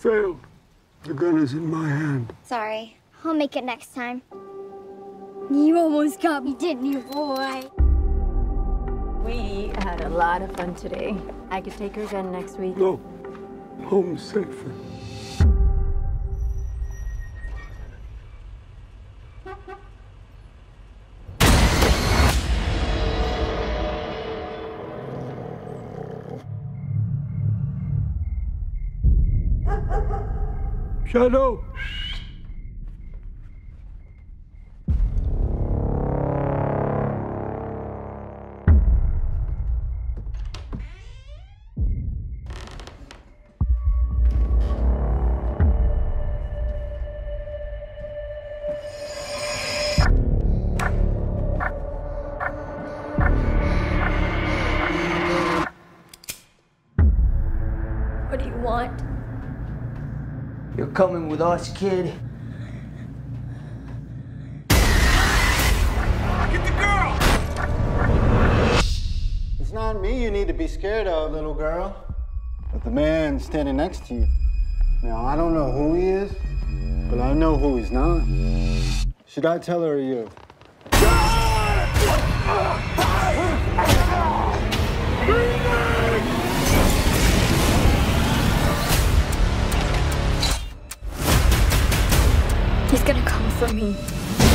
failed. The gun is in my hand. Sorry. I'll make it next time. You almost got me, didn't you, boy? We had a lot of fun today. I could take her again next week. No. Home's safer. Shadow! What do you want? You're coming with us, kid. Get the girl! It's not me you need to be scared of, little girl, but the man standing next to you. Now, I don't know who he is, but I know who he's not. Should I tell her or you? He's gonna come for me.